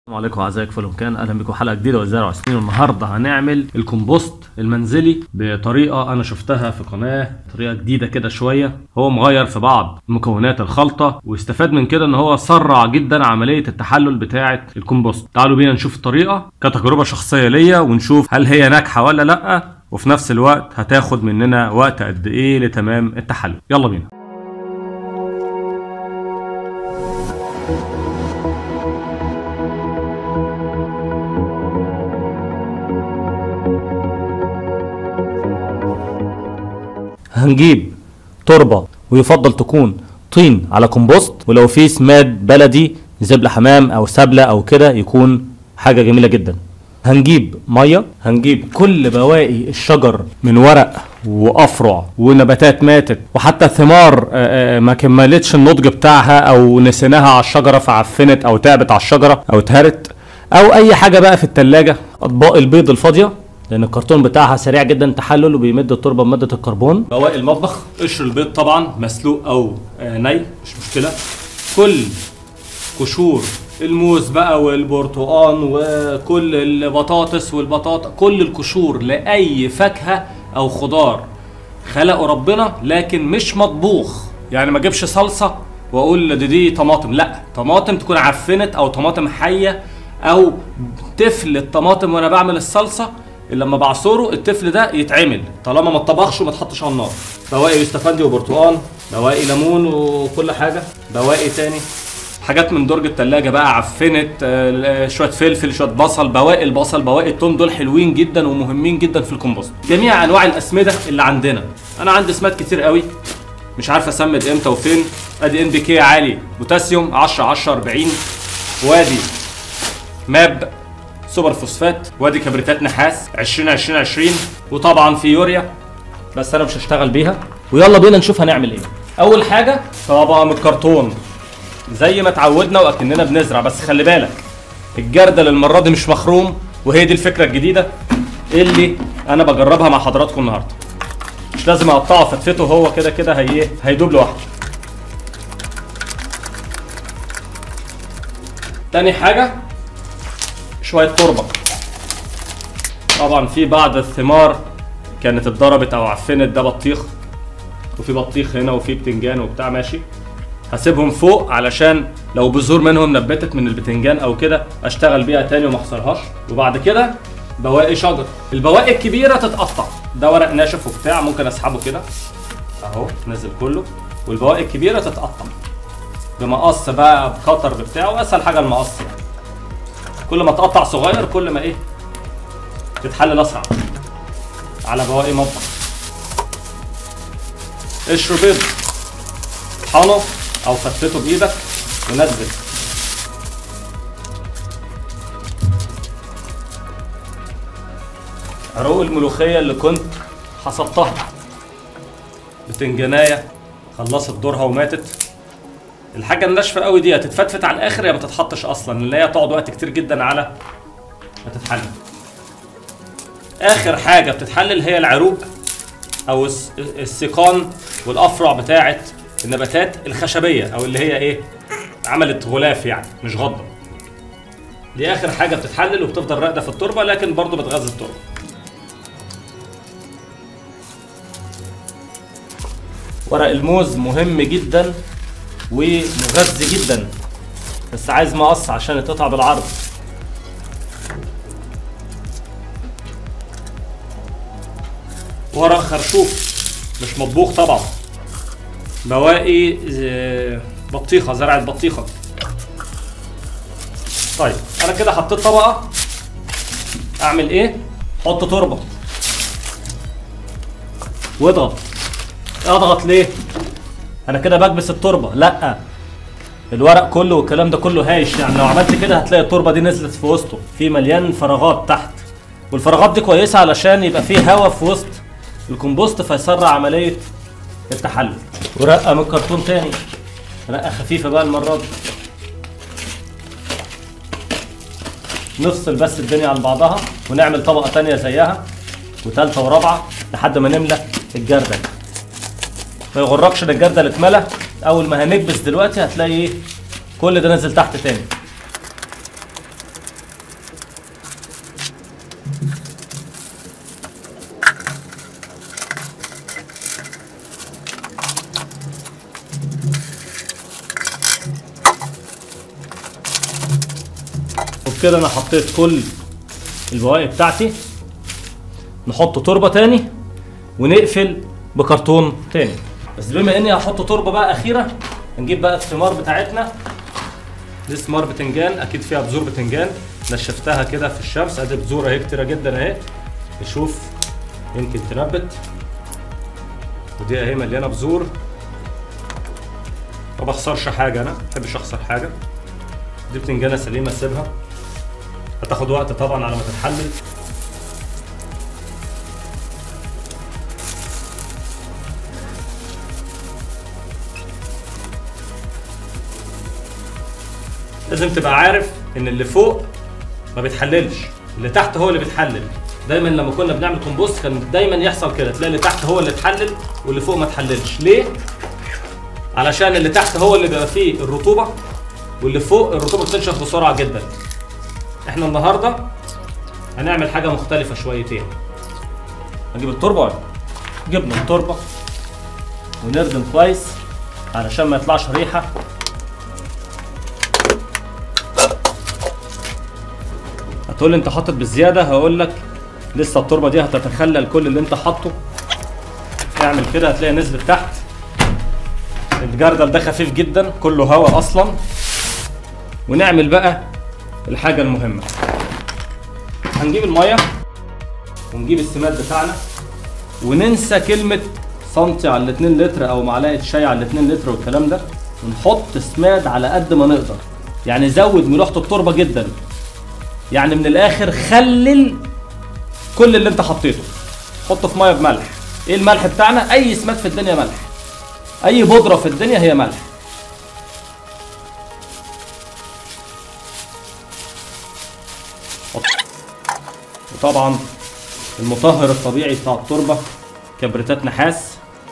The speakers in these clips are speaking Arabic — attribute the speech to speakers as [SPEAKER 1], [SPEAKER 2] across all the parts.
[SPEAKER 1] السلام عليكم اعزائي في المكان، اهلا بكم حلقه جديده وزارع سنين. والنهارده هنعمل الكمبوست المنزلي بطريقه انا شفتها في قناه، طريقه جديده كده شويه. هو مغير في بعض مكونات الخلطه واستفاد من كده ان هو سرع جدا عمليه التحلل بتاعه الكمبوست. تعالوا بينا نشوف الطريقه كتجربه شخصيه ليا ونشوف هل هي ناجحه ولا لا، وفي نفس الوقت هتاخد مننا وقت قد ايه لتمام التحلل. يلا بينا. هنجيب تربة ويفضل تكون طين على كومبوست، ولو في سماد بلدي زبلة حمام او سبلة او كده يكون حاجة جميلة جدا. هنجيب مية، هنجيب كل بواقي الشجر من ورق وافرع ونباتات ماتت وحتى ثمار ما كملتش النضج بتاعها او نسيناها على الشجرة فعفنت او تعبت على الشجرة او اتهرت، او اي حاجة بقى في التلاجة. اطباق البيض الفاضية لان الكرتون بتاعها سريع جدا تحلل وبيمد التربه بماده الكربون. بواقي المطبخ، قشر البيض طبعا مسلوق او ني مش مشكله. كل قشور الموز بقى والبرتقال وكل البطاطس والبطاطا، كل القشور لاي فاكهه او خضار خلقه ربنا لكن مش مطبوخ. يعني ما اجيبش صلصه واقول دي طماطم، لا، طماطم تكون عفنت او طماطم حيه او تفل الطماطم وانا بعمل الصلصه اللي لما بعصره التفل ده يتعمل طالما ما اتطبخش وما اتحطش على النار. بواقي يوستفندي وبرتقال، بواقي ليمون وكل حاجه، بواقي تاني حاجات من درج التلاجة بقى عفنت، شويه فلفل، شويه بصل، بواقي البصل، بواقي التوم، دول حلوين جدا ومهمين جدا في الكومبوست. جميع انواع الاسمده اللي عندنا، انا عندي اسماد كتير قوي مش عارف اسمد امتى وفين. ادي ان بي كي عالي، بوتاسيوم 10 10 40، وادي ماب سوبر فوسفات، وادي كبريتات نحاس 20 20 20، وطبعا في يوريا بس انا مش هشتغل بيها. ويلا بينا نشوف هنعمل ايه. اول حاجه طبقه من الكرتون زي ما اتعودنا واكننا بنزرع، بس خلي بالك الجردل المره دي مش مخروم، وهي دي الفكره الجديده اللي انا بجربها مع حضراتكم النهارده. مش لازم اقطعه فتفته، هو كده كده هيدوب لوحده. تاني حاجه شويه تربه. طبعا في بعض الثمار كانت اتضربت او عفنت، ده بطيخ وفي بطيخ هنا وفي بتنجان وبتاع، ماشي. هسيبهم فوق علشان لو بذور منهم نبتت من البتنجان او كده اشتغل بيها تاني وما اخسرهاش. وبعد كده بواقي شجر، البواقي الكبيره تتقطع، ده ورق ناشف وبتاع ممكن اسحبه كده اهو نزل كله، والبواقي الكبيره تتقطع بمقص بقى بقطر بتاعه، واسهل حاجه المقص يعني. كل ما تقطع صغير كل ما تتحلل اسرع. على بواقي مطبخ، قشر بيض طحنه او فتته بايدك ونزل. عروق الملوخيه اللي كنت حصدتها، بتنجانايه خلصت دورها وماتت. الحاجه الناشفه قوي دي هتتفتفت على الاخر يا ما تتحطش اصلا، لان هي تقعد وقت كتير جدا على ما تتحلل. اخر حاجه بتتحلل هي العروق او السيقان والافرع بتاعه النباتات الخشبيه، او اللي هي عملت غلاف يعني مش غضه. دي اخر حاجه بتتحلل وبتفضل راقده في التربه، لكن برضه بتغذي التربه. ورق الموز مهم جدا ومغذي جدا، بس عايز مقص عشان يتقطع بالعرض. ورق خرشوف مش مطبوخ طبعا، بواقي بطيخه، زرعه بطيخه. طيب انا كده حطيت طبقه، اعمل ايه؟ حط تربه واضغط. اضغط ليه؟ انا كده بكبس التربه، لا، الورق كله والكلام ده كله هايش، يعني لو عملت كده هتلاقي التربه دي نزلت في وسطه، في مليان فراغات تحت، والفراغات دي كويسه علشان يبقى فيه هواء في وسط الكمبوست فيسرع عمليه التحلل. ورقه من الكرتون تاني، رقه خفيفه بقى المره دي. نفصل بس الدنيا عن بعضها ونعمل طبقه تانيه زيها وثالثه ورابعه لحد ما نملى الجردل. ما يغركش ان الجردل اتملى، اول ما هنكبس دلوقتي هتلاقي كل ده نزل تحت تاني. وبكده انا حطيت كل البواقي بتاعتي. نحط تربه تاني ونقفل بكرتون تاني. بس بما اني هحط تربه بقى اخيره، نجيب بقى الثمار بتاعتنا. دي ثمار بتنجان، اكيد فيها بذور بتنجان، نشفتها كده في الشمس. ادي بذور اهي كتيره جدا اهي، نشوف يمكن تنبت. ودي اهي مليانه بذور، ما بخسرش حاجه، انا ما بحبش اخسر حاجه. دي بتنجانه سليمه اسيبها، هتاخد وقت طبعا على ما تتحلل. لازم تبقى عارف ان اللي فوق ما بيتحللش، اللي تحت هو اللي بيتحلل. دايما لما كنا بنعمل كومبوست كان دايما يحصل كده، تلاقي اللي تحت هو اللي اتحلل واللي فوق ما اتحللش. ليه؟ علشان اللي تحت هو اللي بيبقى فيه الرطوبه، واللي فوق الرطوبه بتنشف بسرعه جدا. احنا النهارده هنعمل حاجه مختلفه شويتين. هنجيب التربه، جبنا التربه ونردم كويس علشان ما يطلعش ريحه. هتقول لي انت حاطط بالزياده، هقول لك لسه التربه دي هتتخلل كل اللي انت حاطه. اعمل كده هتلاقي نزلت تحت. الجردل ده خفيف جدا كله هواء اصلا. ونعمل بقى الحاجه المهمه، هنجيب الميه ونجيب السماد بتاعنا، وننسى كلمه سنتي على 2 لتر او معلقه شاي على 2 لتر والكلام ده، ونحط سماد على قد ما نقدر. يعني زود ملوحه التربه جدا، يعني من الاخر خلل كل اللي انت حطيته. حطه في ميه بملح. ايه الملح بتاعنا؟ اي سماد في الدنيا ملح، اي بودره في الدنيا هي ملح. وطبعا المطهر الطبيعي بتاع التربه كبريتات نحاس.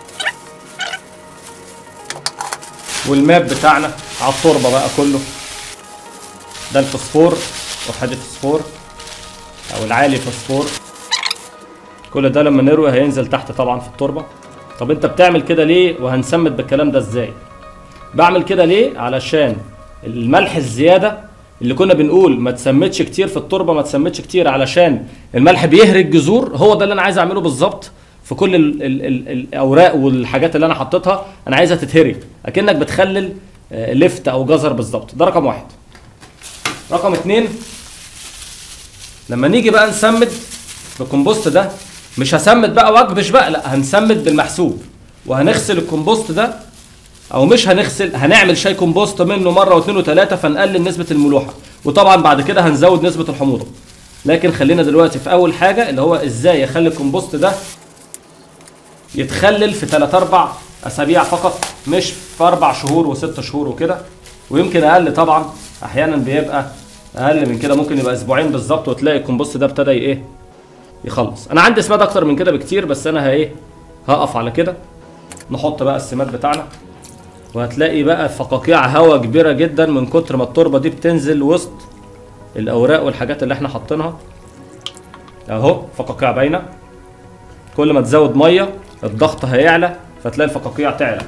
[SPEAKER 1] والماب بتاعنا على التربه بقى كله، ده الفوسفور، وحده فوسفور او العالي فوسفور. كل ده لما نروي هينزل تحت طبعا في التربه. طب انت بتعمل كده ليه وهنسمد بالكلام ده ازاي؟ بعمل كده ليه؟ علشان الملح الزياده اللي كنا بنقول ما تسمدش كتير في التربه، ما تسمدش كتير علشان الملح بيهرج جذور. هو ده اللي انا عايز اعمله بالظبط في كل الاوراق والحاجات اللي انا حطيتها، انا عايزها تتهري اكنك بتخلل لفت او جزر بالظبط. ده رقم 1. رقم 2، لما نيجي بقى نسمد بالكمبوست ده، مش هسمد بقى واكبش بقى، لا هنسمد بالمحسوب. وهنغسل الكمبوست ده، او مش هنغسل، هنعمل شاي كومبوست منه مره واثنين وثلاثه، فنقلل نسبه الملوحه. وطبعا بعد كده هنزود نسبه الحموضه. لكن خلينا دلوقتي في اول حاجه اللي هو ازاي اخلي الكمبوست ده يتخلل في 3-4 اسابيع فقط، مش في 4 شهور و6 شهور وكده. ويمكن اقل طبعا، احيانا بيبقى اقل من كده، ممكن يبقى اسبوعين بالظبط وتلاقي الكمبوست ده ابتدى ايه يخلص. انا عندي سماد اكتر من كده بكتير، بس انا هقف على كده. نحط بقى السماد بتاعنا، وهتلاقي بقى فقاقيع هواء كبيره جدا من كتر ما التربه دي بتنزل وسط الاوراق والحاجات اللي احنا حاطينها. اهو فقاقيع باينه. كل ما تزود ميه الضغط هيعلى، فتلاقي الفقاقيع تعلى.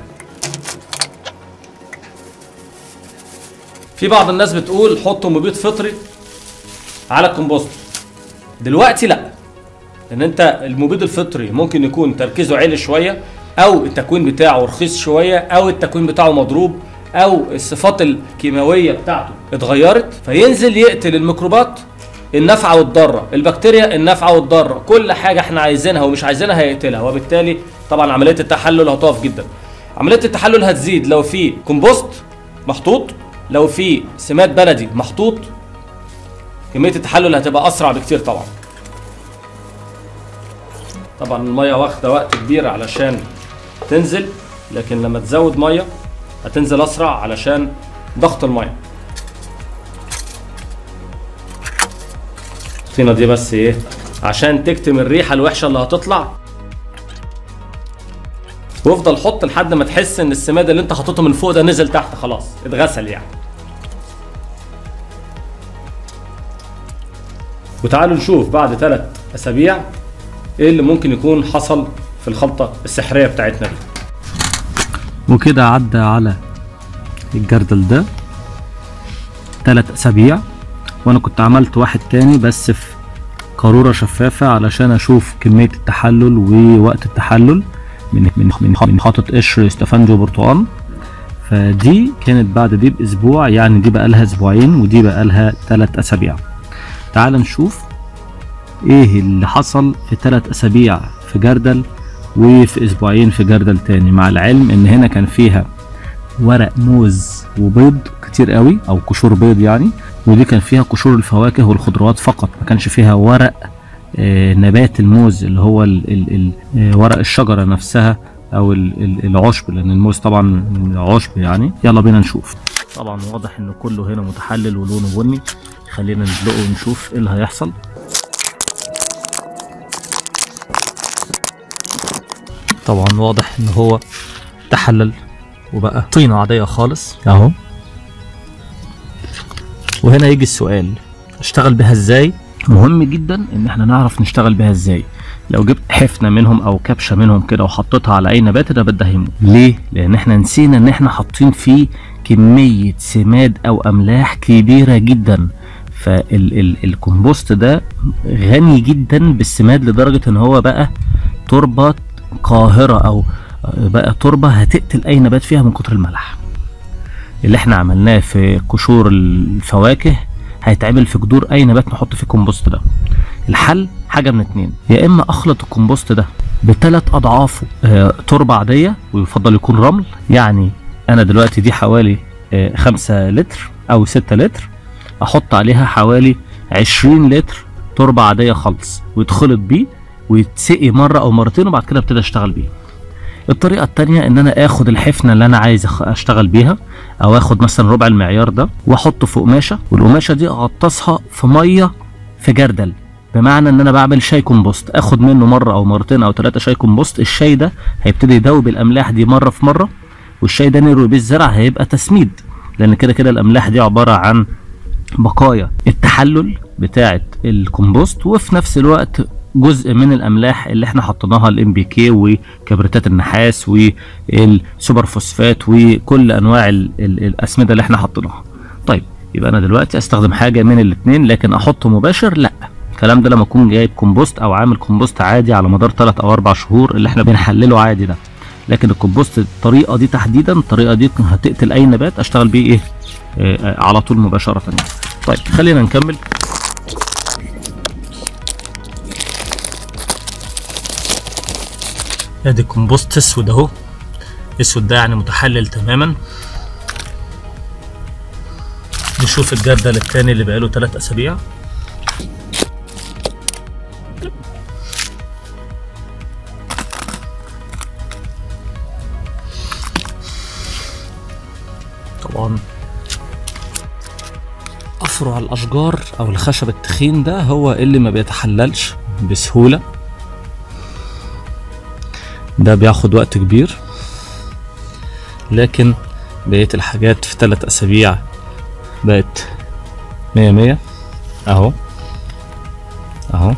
[SPEAKER 1] في بعض الناس بتقول حطوا مبيد فطري على الكمبوست. دلوقتي لا، لان انت المبيد الفطري ممكن يكون تركيزه عالي شويه، او التكوين بتاعه رخيص شويه، او التكوين بتاعه مضروب، او الصفات الكيماويه بتاعته اتغيرت، فينزل يقتل الميكروبات النافعه والضاره، البكتيريا النافعه والضاره، كل حاجه احنا عايزينها ومش عايزينها هيقتلها. وبالتالي طبعا عمليه التحلل هتقف جدا. عمليه التحلل هتزيد لو في كومبوست محطوط، لو في سماد بلدي محطوط، كميه التحلل هتبقى اسرع بكتير طبعا. طبعا الميه واخده وقت كبير علشان تنزل، لكن لما تزود ميه هتنزل اسرع علشان ضغط الميه. الطينه دي بس عشان تكتم الريحه الوحشه اللي هتطلع. وافضل حط لحد ما تحس ان السماد اللي انت حاططه من فوق ده نزل تحت خلاص، اتغسل يعني. وتعالوا نشوف بعد 3 أسابيع ايه اللي ممكن يكون حصل في الخلطة السحرية بتاعتنا دي.
[SPEAKER 2] وكده عدى على الجردل ده 3 أسابيع،
[SPEAKER 1] وانا كنت عملت واحد تاني بس في قارورة شفافة علشان اشوف كمية التحلل ووقت التحلل من حاطط قشر استفندي وبرتقال. فدي كانت بعد دي باسبوع، يعني دي بقى لها اسبوعين ودي بقى لها 3 اسابيع. تعال نشوف ايه اللي حصل في 3 اسابيع في جردل وفي اسبوعين في جردل تاني، مع العلم ان هنا كان فيها ورق موز وبيض كتير قوي او قشور بيض يعني، ودي كان فيها قشور الفواكه والخضروات فقط، ما كانش فيها ورق نبات الموز اللي هو ورق الشجرة نفسها او العشب، لان الموز طبعا عشب يعني. يلا بينا نشوف. طبعا واضح ان كله هنا متحلل ولونه بني، خلينا ندلقه ونشوف ايه اللي هيحصل. طبعا واضح ان هو تحلل وبقى طينة عادية خالص اهو. وهنا يجي السؤال، اشتغل بها ازاي؟ مهم جدا ان احنا نعرف نشتغل بها ازاي. لو جبت حفنة منهم او كبشة منهم كده وحطيتها على اي نبات النبات ده هيموت. ليه؟ لان احنا نسينا ان احنا حاطين فيه كمية سماد او املاح كبيرة جدا. فالكمبوست ده غني جدا بالسماد لدرجة ان هو بقى تربة قاهرة او بقى تربة هتقتل اي نبات فيها من كتر الملح. اللي احنا عملناه في قشور الفواكه هيتعمل في جذور اي نبات نحط فيه الكمبوست ده. الحل حاجة من اتنين، يا اما اخلط الكمبوست ده ب3 اضعافه تربة عادية، ويفضل يكون رمل. يعني انا دلوقتي دي حوالي 5 لتر او 6 لتر، احط عليها حوالي 20 لتر تربة عادية خالص، ويتخلط بيه ويتسقي مرة او مرتين، وبعد كده ابتدي اشتغل بيه. الطريقة التانية ان انا اخد الحفنة اللي انا عايز اشتغل بيها، او اخد مثلا ربع المعيار ده واحطه في قماشة، والقماشة دي اغطسها في مية في جردل، بمعنى ان انا بعمل شاي كومبوست، اخد منه مرة او مرتين او 3 شاي كومبوست. الشاي ده هيبتدي يدوب الاملاح دي مرة في مرة، والشاي ده نروي بيه الزرع هيبقى تسميد، لان كده كده الاملاح دي عبارة عن بقايا التحلل بتاعة الكومبوست، وفي نفس الوقت جزء من الاملاح اللي احنا حطيناها الام بي كي وكبريتات النحاس والسوبر فوسفات وكل انواع الاسمده اللي احنا حطيناها. طيب يبقى انا دلوقتي استخدم حاجه من الاثنين، لكن احطه مباشر لا. الكلام ده لما اكون جايب كومبوست او عامل كومبوست عادي على مدار 3 أو 4 شهور اللي احنا بنحلله عادي ده. لكن الكومبوست الطريقه دي تحديدا، الطريقه دي هتقتل اي نبات، اشتغل بيه ايه على طول مباشره يعني. طيب خلينا نكمل. ادي كومبوست اسود اهو، اسود ده يعني متحلل تماما. نشوف الجردل التاني اللي بقاله 3 اسابيع. طبعا افرع الاشجار او الخشب التخين ده هو اللي ما بيتحللش بسهولة، ده بياخد وقت كبير. لكن بقية الحاجات في 3 اسابيع بقت 100 اهو اهو.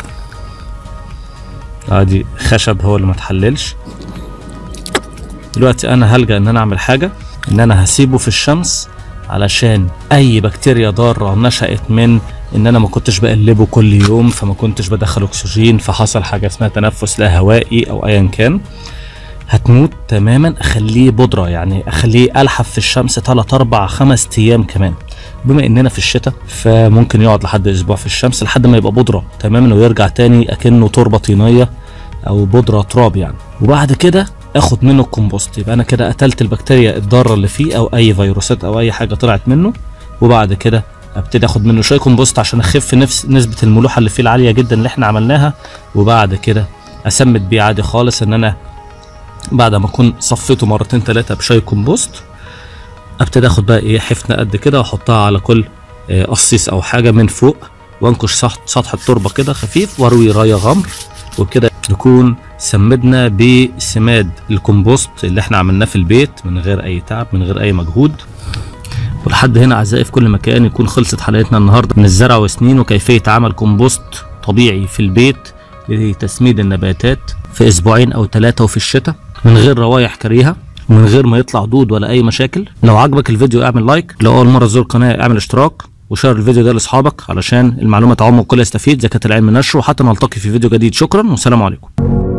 [SPEAKER 1] ادي خشب هو اللي ما اتحللش. دلوقتي انا هلجأ ان انا اعمل حاجة، ان انا هسيبه في الشمس علشان اي بكتيريا ضارة نشأت من ان انا ما كنتش بقلبه كل يوم، فما كنتش بدخل اكسجين، فحصل حاجة اسمها تنفس لا هوائي او ايا كان، هتموت تماما. اخليه بودرة، يعني اخليه الحف في الشمس 3 4 5 ايام كمان. بما اننا في الشتاء فممكن يقعد لحد اسبوع في الشمس لحد ما يبقى بودرة تماما، ويرجع تاني اكنه تربة طينية او بودرة تراب يعني. وبعد كده اخد منه الكومبوست، يبقى انا كده قتلت البكتيريا الضاره اللي فيه او اي فيروسات او اي حاجه طلعت منه. وبعد كده ابتدي اخد منه شويه كومبوست عشان اخف نسبه الملوحه اللي فيه العاليه جدا اللي احنا عملناها. وبعد كده اسمد بيه عادي خالص، ان انا بعد ما اكون صفيته 2 3 بشاي كومبوست ابتدي اخد بقى ايه حفنه قد كده واحطها على كل قصيص او حاجه من فوق، وانكش سطح التربه كده خفيف واروي رايه غمر، وبكده نكون سمدنا بسماد الكومبوست اللي احنا عملناه في البيت من غير اي تعب من غير اي مجهود. ولحد هنا اعزائي في كل مكان يكون خلصت حلقتنا النهارده من الزرع وسنين، وكيفيه عمل كومبوست طبيعي في البيت لتسميد النباتات في 2 أسبوع أو 3 وفي الشتاء من غير روايح كريهه ومن غير ما يطلع دود ولا اي مشاكل. لو عجبك الفيديو اعمل لايك، لو اول مره تزور القناه اعمل اشتراك، وشير الفيديو ده لاصحابك علشان المعلومه تعم والكل يستفيد. زكاة العلم نشره، وحتى نلتقي في فيديو جديد. شكرا والسلام عليكم.